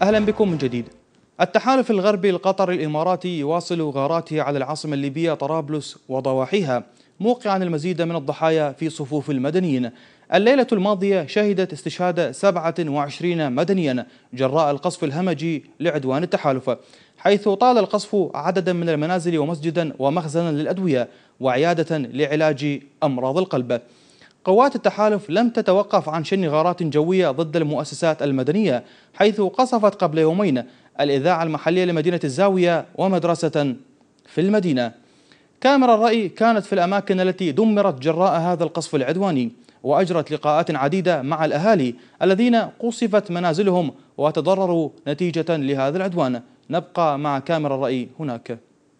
أهلا بكم من جديد. التحالف الغربي القطري الإماراتي يواصل غاراته على العاصمة الليبية طرابلس وضواحيها، موقعا المزيد من الضحايا في صفوف المدنيين. الليلة الماضية شهدت استشهاد 27 مدنيا جراء القصف الهمجي لعدوان التحالف، حيث طال القصف عددا من المنازل ومسجدا ومخزنا للأدوية وعيادة لعلاج أمراض القلب. قوات التحالف لم تتوقف عن شن غارات جوية ضد المؤسسات المدنية، حيث قصفت قبل يومين الإذاعة المحلية لمدينة الزاوية ومدرسة في المدينة. كاميرا الرأي كانت في الأماكن التي دمرت جراء هذا القصف العدواني، وأجرت لقاءات عديدة مع الأهالي الذين قصفت منازلهم وتضرروا نتيجة لهذا العدوان. نبقى مع كاميرا الرأي هناك.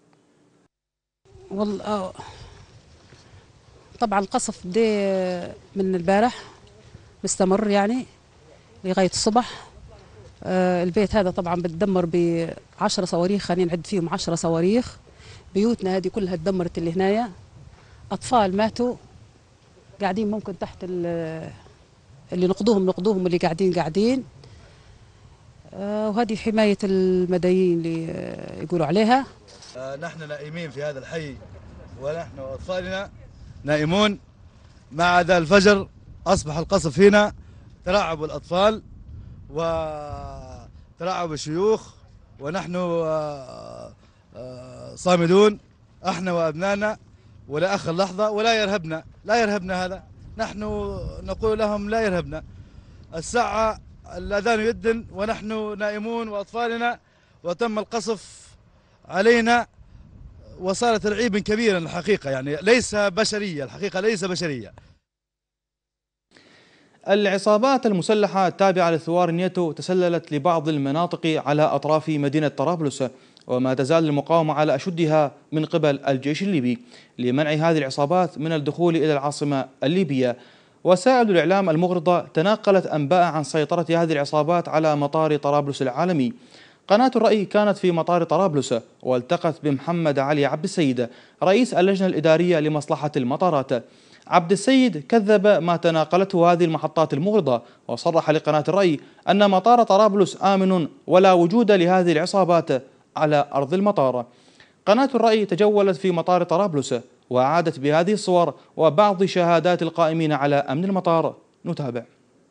والله طبعا القصف بدأ من البارح مستمر يعني لغاية الصبح. البيت هذا طبعا بتدمر ب10 صواريخ، خلينا نعد فيهم 10 صواريخ. بيوتنا هذه كلها تدمرت اللي هنايا، أطفال ماتوا قاعدين ممكن تحت اللي نقضوهم اللي قاعدين. وهذه حماية المدنيين اللي يقولوا عليها. نحن نائمين في هذا الحي ونحن وأطفالنا نائمون. مع ذا الفجر أصبح القصف هنا، ترعب الأطفال وترعب الشيوخ، ونحن صامدون احنا وأبنائنا، ولا أخر لحظة ولا يرهبنا هذا. نحن نقول لهم لا يرهبنا. الساعة الأذان يدن ونحن نائمون وأطفالنا، وتم القصف علينا وصار ترعيبا كبيرا الحقيقة، يعني ليس بشرية، الحقيقة ليس بشرية. العصابات المسلحة التابعة لثوار نيتو تسللت لبعض المناطق على أطراف مدينة طرابلس، وما تزال المقاومة على أشدها من قبل الجيش الليبي لمنع هذه العصابات من الدخول إلى العاصمة الليبية. وسائل الإعلام المغرضة تناقلت أنباء عن سيطرة هذه العصابات على مطار طرابلس العالمي. قناة الرأي كانت في مطار طرابلس والتقت بمحمد علي عبد السيد رئيس اللجنة الإدارية لمصلحة المطارات. عبد السيد كذب ما تناقلته هذه المحطات المغرضة، وصرح لقناة الرأي أن مطار طرابلس آمن ولا وجود لهذه العصابات على أرض المطار. قناة الرأي تجولت في مطار طرابلس وعادت بهذه الصور وبعض شهادات القائمين على أمن المطار. نتابع.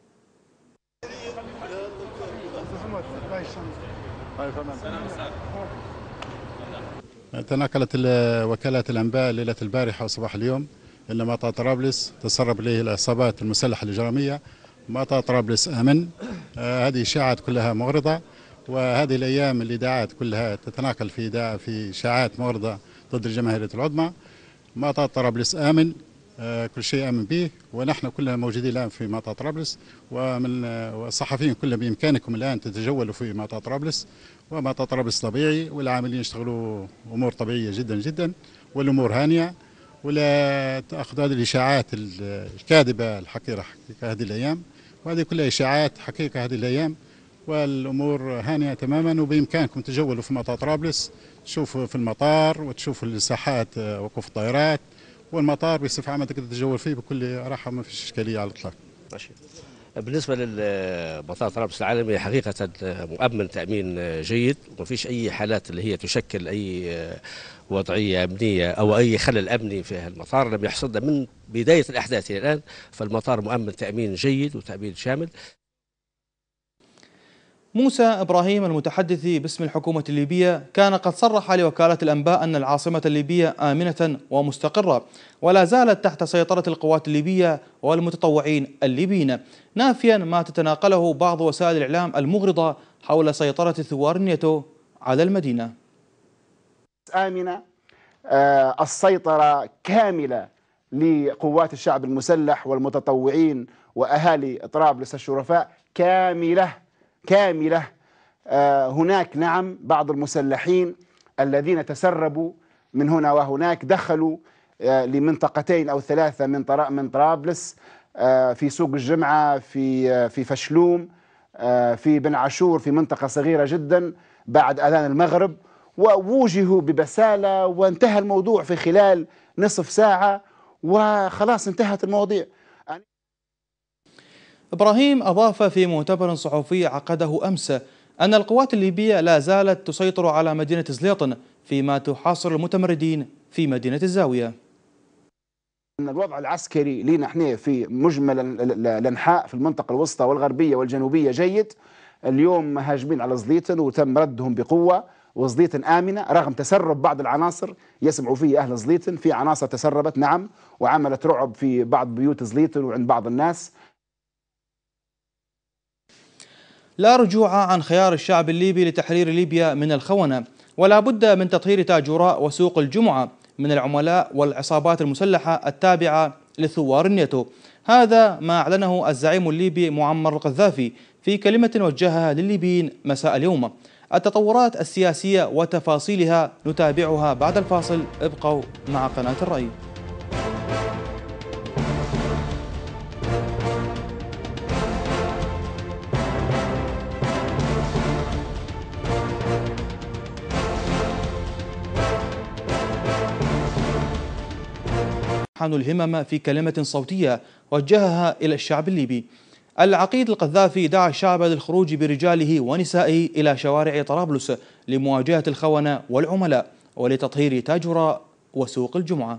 تناقلت وكالات الأنباء ليلة البارحة وصباح اليوم أن مطار طرابلس تسرب إليه العصابات المسلحة الإجرامية. مطار طرابلس آمن. هذه إشاعات كلها مغرضة، وهذه الأيام اللي دعات كلها تتناقل في إشاعات مغرضة ضد الجماهيرية العظمى. مطار طرابلس آمن، كل شيء آمن به، ونحن كلنا موجودين الآن في مطار طرابلس، والصحفيين كلهم بإمكانكم الآن تتجولوا في مطار طرابلس. ومطار طرابلس طبيعي، والعاملين يشتغلوا أمور طبيعية جدا جدا، والأمور هانية، ولا تأخذ هذه الإشاعات الكاذبة الحقيقة هذه الأيام، وهذه كلها إشاعات حقيقة هذه الأيام، والأمور هانية تماما. وبإمكانكم تجولوا في مطار طرابلس، تشوفوا في المطار وتشوفوا الساحات وقوف الطائرات والمطار بصفة عامة تقدر تتجول فيه بكل راحة، ما فيش إشكالية على الإطلاق. بالنسبة لمطار طرابلس العالمي حقيقة مؤمن تأمين جيد، وما فيش أي حالات اللي هي تشكل أي وضعية أمنية أو أي خلل أمني في المطار لم يحصل من بداية الأحداث إلى الآن. فالمطار مؤمن تأمين جيد وتأمين شامل. موسى إبراهيم المتحدث باسم الحكومة الليبية كان قد صرح لوكالة الأنباء أن العاصمة الليبية آمنة ومستقرة ولا زالت تحت سيطرة القوات الليبية والمتطوعين الليبيين، نافيا ما تتناقله بعض وسائل الإعلام المغرضة حول سيطرة ثوار النيتو على المدينة. آمنة، السيطرة كاملة لقوات الشعب المسلح والمتطوعين وأهالي طرابلس الشرفاء، كاملة. هناك نعم بعض المسلحين الذين تسربوا من هنا وهناك، دخلوا لمنطقتين أو 3 من طرابلس، في سوق الجمعة، في فشلوم، في بن عاشور، في منطقة صغيرة جدا بعد أذان المغرب، ووجهوا ببسالة وانتهى الموضوع في خلال نصف ساعة وخلاص انتهت المواضيع. إبراهيم أضاف في مؤتمر صحفي عقده أمس أن القوات الليبية لا زالت تسيطر على مدينة زليطن فيما تحاصر المتمردين في مدينة الزاوية. أن الوضع العسكري لنا احنا في مجمل الأنحاء في المنطقة الوسطى والغربية والجنوبية جيد. اليوم هاجمين على زليطن وتم ردهم بقوة، وزليطن آمنة رغم تسرب بعض العناصر يسمعوا فيه أهل زليطن. في عناصر تسربت نعم وعملت رعب في بعض بيوت زليطن وعند بعض الناس. لا رجوع عن خيار الشعب الليبي لتحرير ليبيا من الخونة، ولا بد من تطهير تاجوراء وسوق الجمعة من العملاء والعصابات المسلحة التابعة لثوار الناتو. هذا ما أعلنه الزعيم الليبي معمر القذافي في كلمة وجهها للليبيين مساء اليوم. التطورات السياسية وتفاصيلها نتابعها بعد الفاصل، ابقوا مع قناة الرأي. الهمم في كلمة صوتية وجهها إلى الشعب الليبي. العقيد القذافي دعا الشعب للخروج برجاله ونسائه إلى شوارع طرابلس لمواجهة الخونة والعملاء ولتطهير تاجوراء وسوق الجمعة.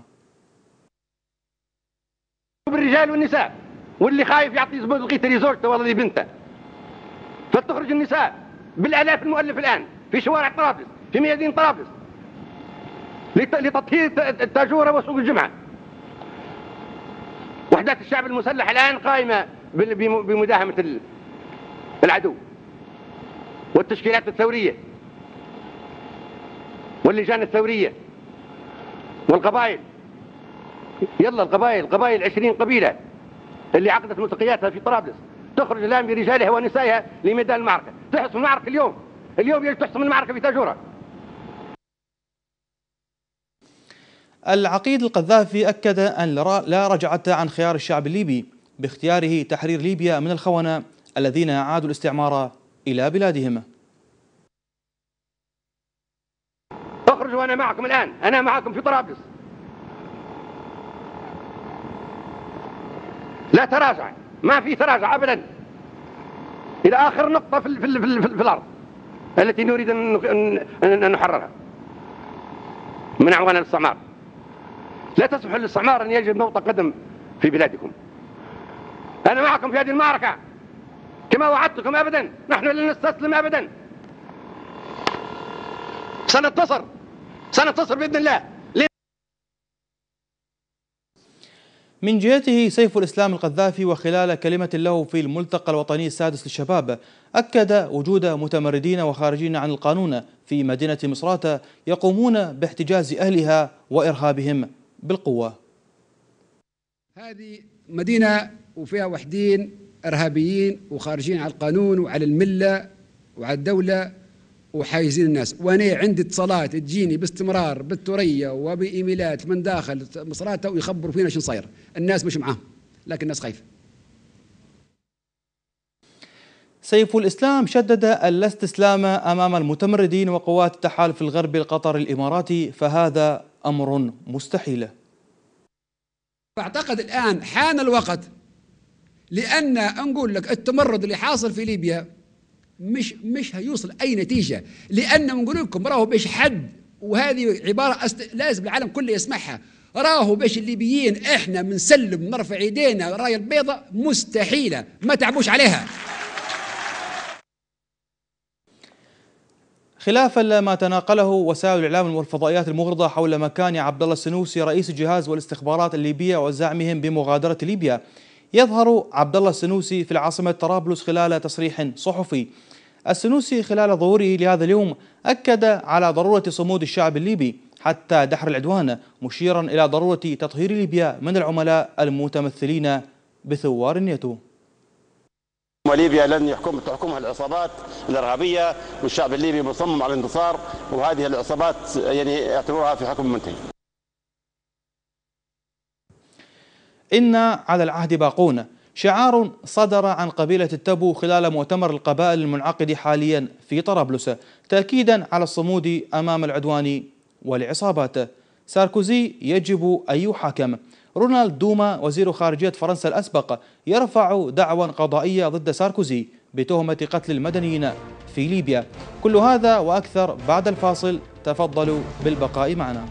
بالرجال والنساء، واللي خايف يعطي زبون لقيت لزوجته ولا لبنته، فتخرج النساء بالآلاف المؤلف الآن في شوارع طرابلس في ميادين طرابلس لتطهير التاجورة وسوق الجمعة. وحدات الشعب المسلح الآن قائمة بمداهمة العدو والتشكيلات الثورية واللجان الثورية والقبائل. يلا القبائل 20 قبيلة اللي عقدت ملتقياتها في طرابلس تخرج الآن برجالها ونسائها لميدان المعركة، تحسم المعركة اليوم يجب تحسم المعركة في تاجورة. العقيد القذافي أكد أن لا رجعة عن خيار الشعب الليبي باختياره تحرير ليبيا من الخونة الذين أعادوا الاستعمار إلى بلادهم. اخرجوا وأنا معكم الآن، أنا معكم في طرابلس. لا تراجع، ما في تراجع أبدا إلى آخر نقطة في الأرض التي نريد أن نحررها من أعوان الاستعمار. لا تسمحوا للاستعمار أن يجد موطئ قدم في بلادكم. أنا معكم في هذه المعركة كما وعدتكم أبدا، نحن لن نستسلم أبدا. سننتصر بإذن الله. من جهته سيف الإسلام القذافي وخلال كلمة له في الملتقى الوطني السادس للشباب أكد وجود متمردين وخارجين عن القانون في مدينة مصراتة يقومون باحتجاز أهلها وإرهابهم بالقوة. هذه مدينة وفيها وحدين إرهابيين وخارجين على القانون وعلى الملة وعلى الدولة وحايزين الناس، وأنا عندي اتصالات تجيني باستمرار بالتورية وبإيميلات من داخل مصراتة ويخبروا فينا شو صاير. الناس مش معاهم لكن الناس خايفة. سيف الإسلام شدد لا استسلام أمام المتمردين وقوات التحالف الغربي القطري الإماراتي، فهذا أمر مستحيل. أعتقد الآن حان الوقت، لأن نقول لك التمرد اللي حاصل في ليبيا مش هيوصل أي نتيجة، لأن نقول لكم راهو باش حد، وهذه عبارة لازم العالم كله يسمعها، راهو باش الليبيين احنا بنسلم نرفع ايدينا راية البيضاء مستحيلة، ما تعبوش عليها. خلافا ما تناقله وسائل الإعلام والفضائيات المغرضة حول مكان عبد الله السنوسي رئيس جهاز والاستخبارات الليبية وزعمهم بمغادرة ليبيا، يظهر عبد الله السنوسي في العاصمة طرابلس خلال تصريح صحفي. السنوسي خلال ظهوره لهذا اليوم أكد على ضرورة صمود الشعب الليبي حتى دحر العدوان، مشيرا إلى ضرورة تطهير ليبيا من العملاء المتمثلين بثوار الناتو. وليبيا لن تحكمها العصابات الإرهابية، والشعب الليبي مصمم على الانتصار، وهذه العصابات يعني اعتبروها في حكم منتهي. إن على العهد باقون شعار صدر عن قبيلة التبو خلال مؤتمر القبائل المنعقد حاليا في طرابلس تأكيدا على الصمود أمام العدوان والعصابات. ساركوزي يجب أن يحاكم. رونالد دوما وزير خارجية فرنسا الأسبق يرفع دعوى قضائية ضد ساركوزي بتهمة قتل المدنيين في ليبيا. كل هذا وأكثر بعد الفاصل، تفضلوا بالبقاء معنا.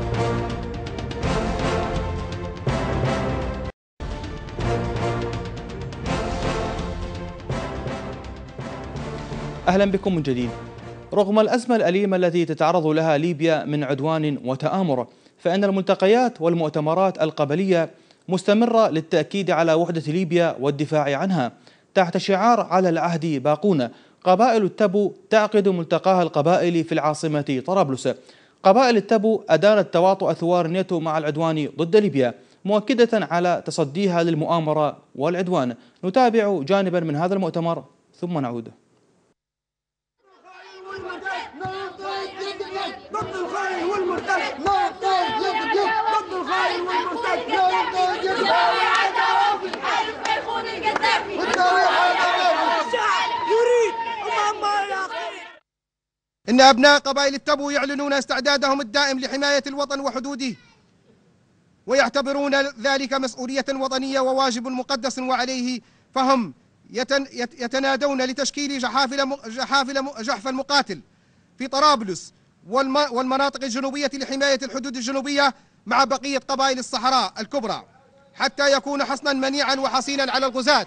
أهلا بكم من جديد. رغم الأزمة الأليمة التي تتعرض لها ليبيا من عدوان وتآمر، فإن الملتقيات والمؤتمرات القبلية مستمرة للتأكيد على وحدة ليبيا والدفاع عنها تحت شعار على العهد باقون. قبائل التبو تعقد ملتقاها القبائلي في العاصمة طرابلس. قبائل التبو أدانت تواطؤ ثوار الناتو مع العدوان ضد ليبيا، مؤكدة على تصديها للمؤامرة والعدوان. نتابع جانبا من هذا المؤتمر ثم نعود. ضد الخاين والمرتد ضد الخاين والمرتد يريد إن أبناء قبائل التبو يعلنون استعدادهم الدائم لحماية الوطن وحدوده، ويعتبرون ذلك مسؤولية وطنية وواجب مقدس وعليه، فهم يتنادون لتشكيل جحف المقاتل في طرابلس والمناطق الجنوبية لحماية الحدود الجنوبية مع بقية قبائل الصحراء الكبرى، حتى يكون حصنا منيعا وحصينا على الغزاة.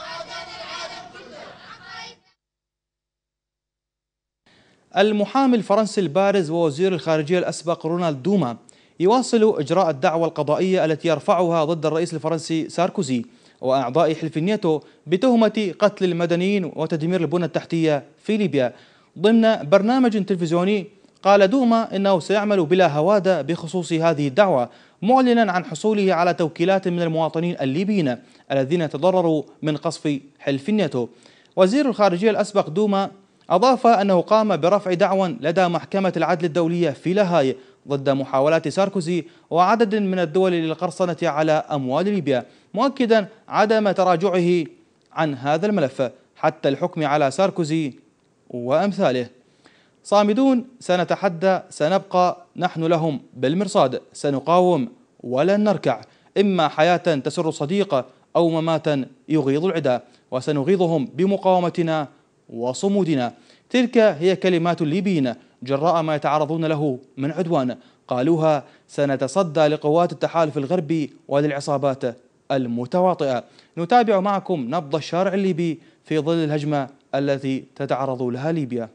المحامي الفرنسي البارز ووزير الخارجية الأسبق رونالد دوما يواصل إجراء الدعوى القضائية التي يرفعها ضد الرئيس الفرنسي ساركوزي وأعضاء حلف الناتو بتهمة قتل المدنيين وتدمير البنى التحتية في ليبيا. ضمن برنامج تلفزيوني قال دوما إنه سيعمل بلا هوادة بخصوص هذه الدعوة، معلنا عن حصوله على توكيلات من المواطنين الليبيين الذين تضرروا من قصف حلف الناتو. وزير الخارجية الأسبق دوما أضاف أنه قام برفع دعوى لدى محكمة العدل الدولية في لاهاي ضد محاولات ساركوزي وعدد من الدول للقرصنة على أموال ليبيا، مؤكدا عدم تراجعه عن هذا الملف حتى الحكم على ساركوزي وأمثاله. صامدون، سنتحدى، سنبقى نحن لهم بالمرصاد، سنقاوم ولن نركع، إما حياة تسر صديقة أو مماتا يغيظ العدا، وسنغيظهم بمقاومتنا وصمودنا. تلك هي كلمات الليبيين جراء ما يتعرضون له من عدوان قالوها سنتصدى لقوات التحالف الغربي وللعصابات المتواطئة. نتابع معكم نبض الشارع الليبي في ظل الهجمة التي تتعرض لها ليبيا.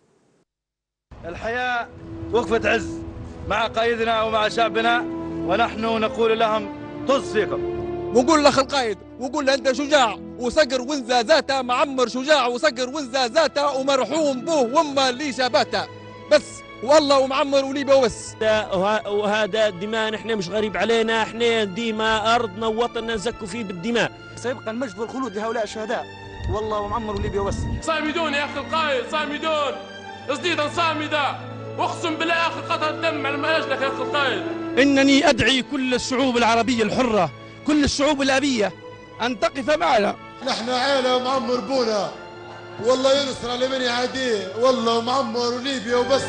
الحياة وقفة عز مع قائدنا ومع شعبنا، ونحن نقول لهم طز فيكم. ونقول لأخ القائد، ونقول له أنت شجاع وصقر وانزازاته، معمر شجاع وصقر وانزازاته ومرحوم بوه وما اللي شاباته بس، والله ومعمر وليبيا وبس. وهذا الدماء نحن مش غريب علينا، احنا ديما أرضنا ووطننا نزكوا فيه بالدماء. سيبقى المجد والخلود لهؤلاء الشهداء، والله ومعمر وليبيا وبس. صامدون يا أخي القائد، صامدون صديدا صامدة، واقسم بالله يا أخي قطر الدم على ما أجلك يا أخي القائد. إنني أدعي كل الشعوب العربية الحرة، كل الشعوب الأبية أن تقف معنا. نحن عائلة ومعمر بونا، والله ينصر على من يعاديه، والله ومعمر وليبيا وبس.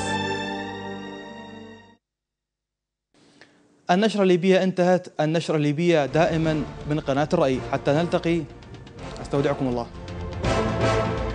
النشرة الليبية انتهت. النشرة الليبية دائما من قناة الرأي. حتى نلتقي، استودعكم الله.